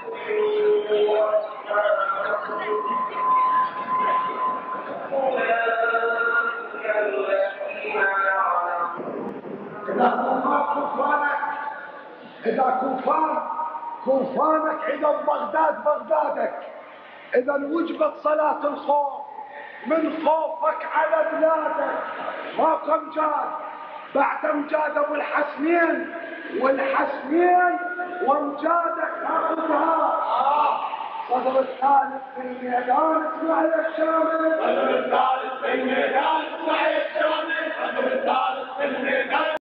إذا كفانك إذا بغدادك إذا وجبت صلاة الخوف من خوفك على بلادك فوق أمجاد بعد أمجاد أبو الحسنين والحسنين وأمجادك تاخذها صدر الثالث في الميدان اسمع يا الشامل صدر الثالث في الميدان اسمع يا الشامل صدر الثالث في الميدان